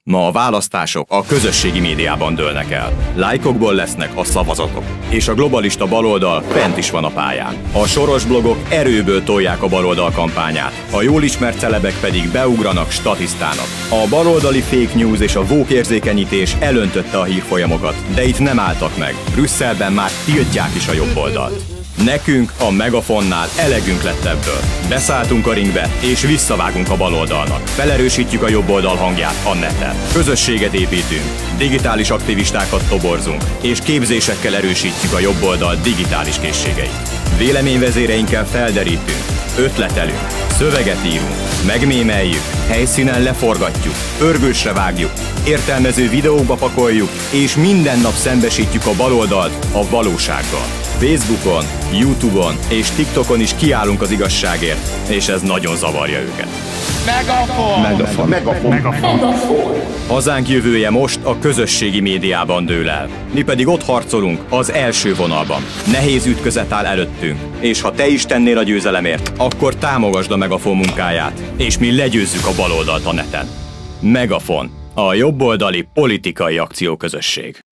Ma a választások a közösségi médiában dőlnek el. Lájkokból lesznek a szavazatok. És a globalista baloldal fent is van a pályán. A soros blogok erőből tolják a baloldal kampányát, a jól ismert celebek pedig beugranak statisztának. A baloldali fake news és a woke érzékenyítés elöntötte a hírfolyamokat, de itt nem álltak meg. Brüsszelben már tiltják is a jobb oldalt. Nekünk, a Megafonnál elegünk lett ebből. Beszálltunk a ringbe, és visszavágunk a baloldalnak. Felerősítjük a jobb oldal hangját a neten. Közösséget építünk, digitális aktivistákat toborzunk, és képzésekkel erősítjük a jobb oldal digitális készségeit. Véleményvezéreinkkel felderítünk, ötletelünk, szöveget írunk, megmémeljük, helyszínen leforgatjuk, örgősre vágjuk, értelmező videókba pakoljuk, és minden nap szembesítjük a baloldalt a valósággal. Facebookon, YouTube-on és TikTokon is kiállunk az igazságért, és ez nagyon zavarja őket. Megafon. Hazánk jövője most a közösségi médiában dől el. Mi pedig ott harcolunk az első vonalban. Nehéz ütközet áll előttünk, és ha te is tennél a győzelemért, akkor támogasd a Megafon munkáját, és mi legyőzzük a baloldalt a neten. Megafon, a jobboldali politikai akcióközösség.